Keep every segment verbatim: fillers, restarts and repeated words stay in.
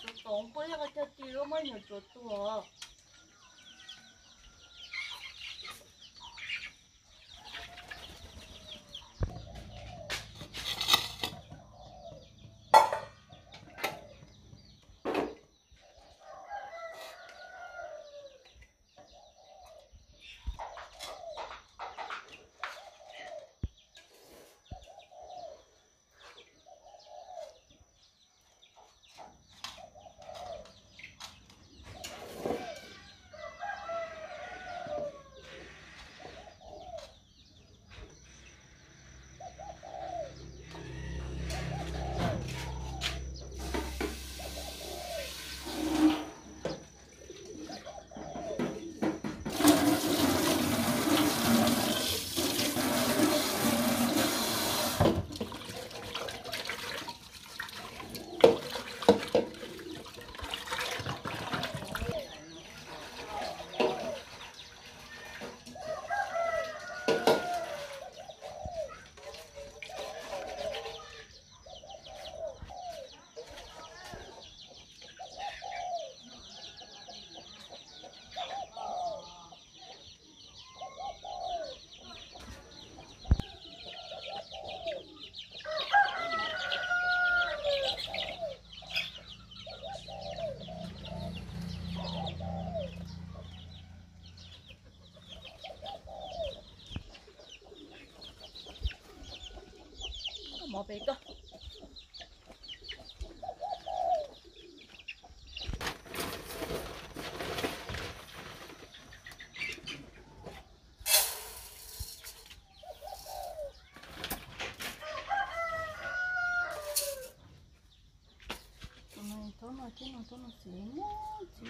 tổng bây giờ cho tiêu mới nhiều chỗ tua một việc cơ này tôi nói chứ nó tôi nói xí nhá xí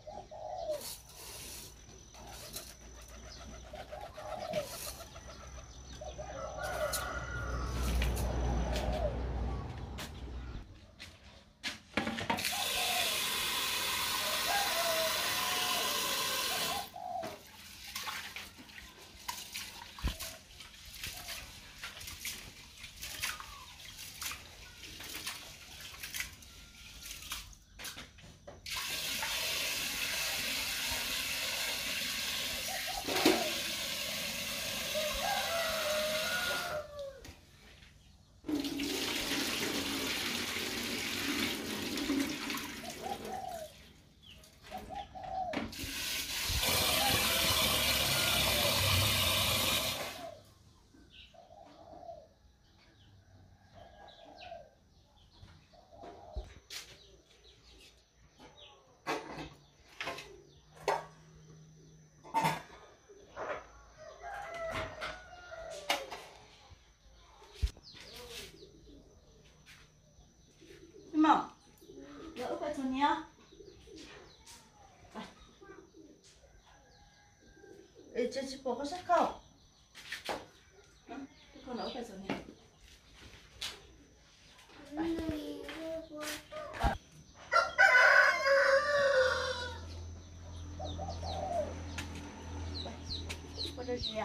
mà đỡ phải thôi nhá ê cho chị bỏ cái sách không con đỡ phải rồi nhá có được gì à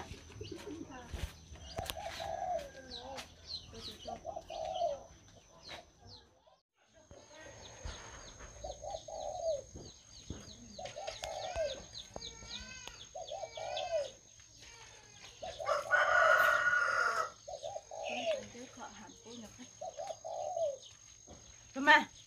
mà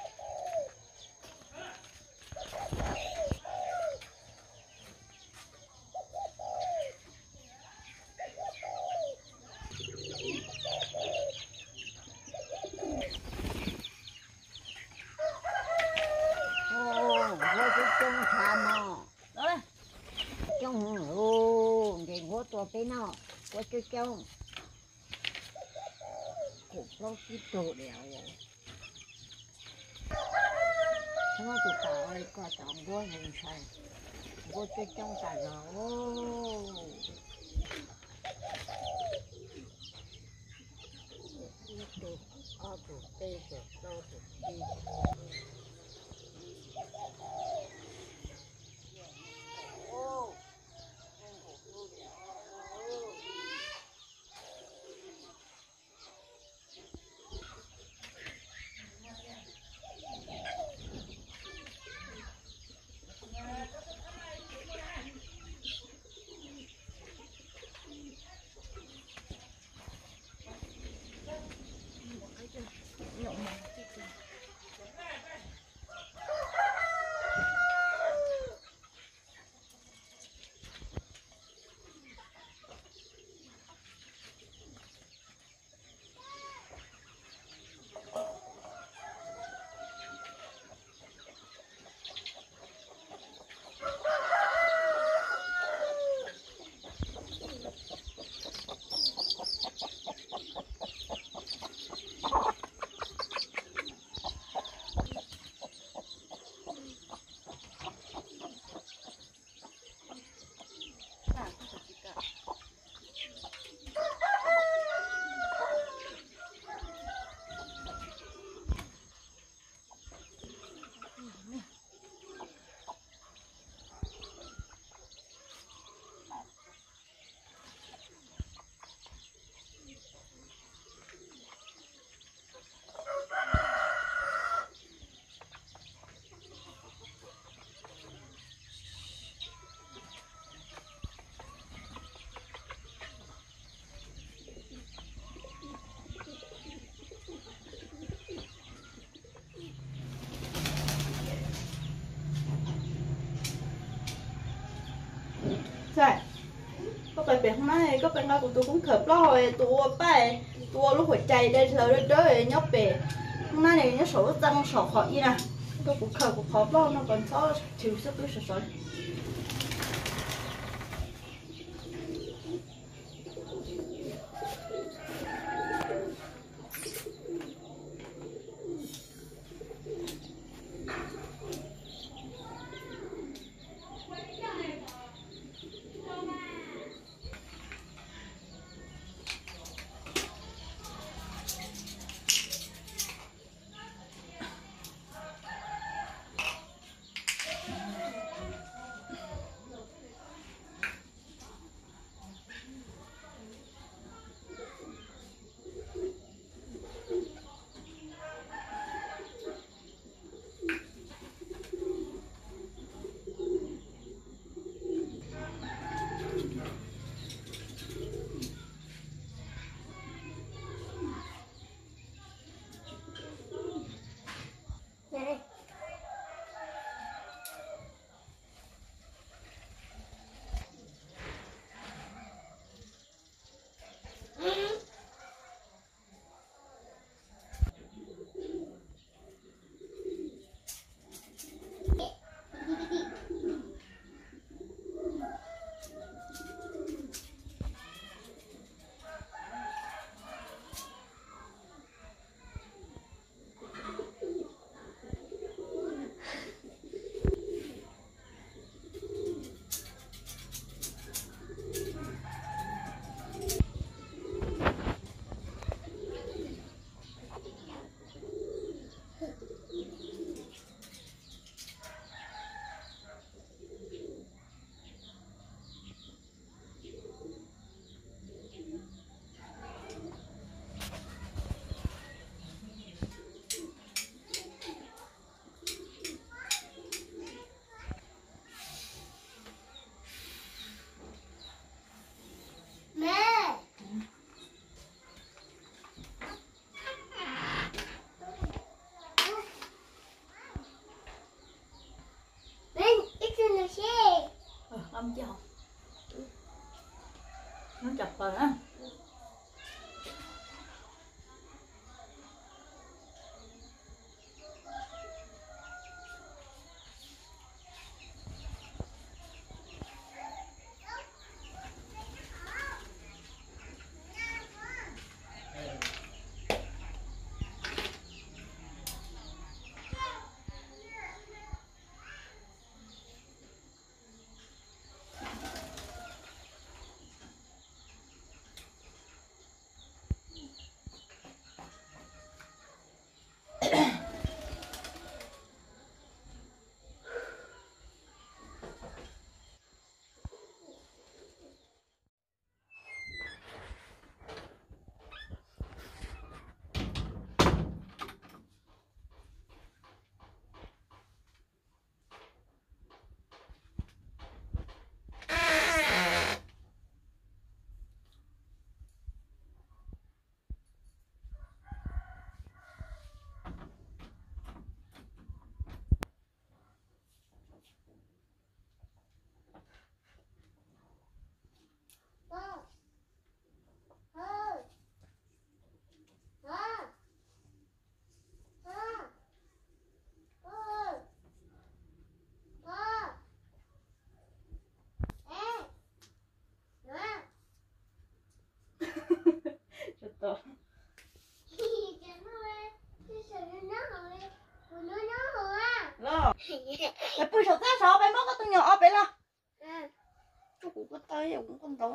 trong thảm mà đó đây trong ô để ngó tua cái nào có chơi trong cục lâu cái tổ đèo xong rồi tụi tao ấy có tao ngó nhìn sai ngó chơi trong cả rồi ô tụi à tụi tê tụi tao tụi đi phải có phải việc hôm nay có phải nói của tôi cũng khớp lo rồi tôi bay tôi lúc phải chạy đây giờ đây đấy nhóc bể hôm nay này nhóc sổ răng sổ khỏi gì nè tôi cũng khớp cũng khó lo nó còn có chịu sức cứ sổ sổ Không chứ không nó chập rồi á Cái bữa sau ta sao bé mất có tôi nhỏ bé lo. Tôi cũng có tới cũng con tối.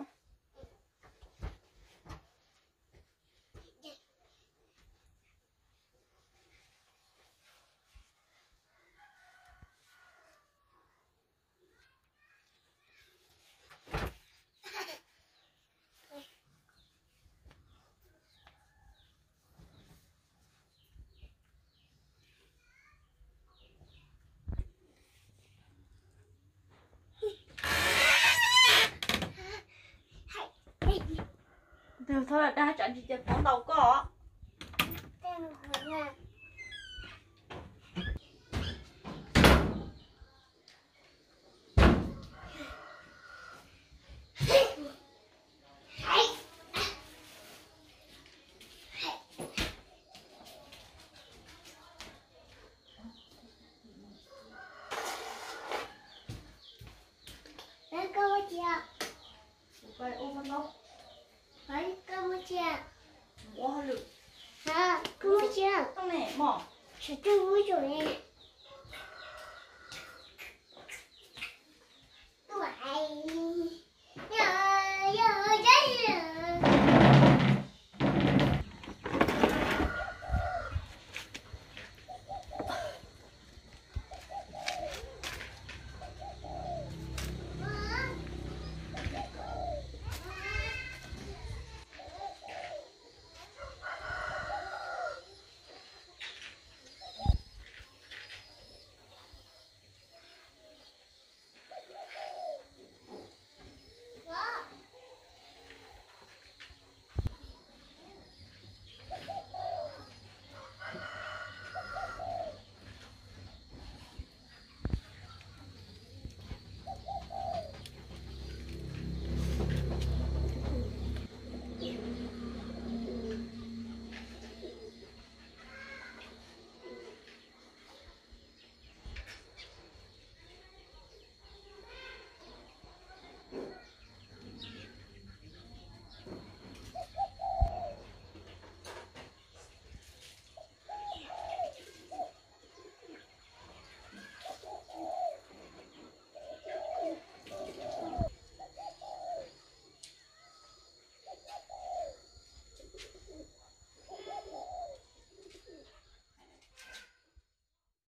Thôi thôi là đã chọn chị chụp món đầu có. 吃这五种呢。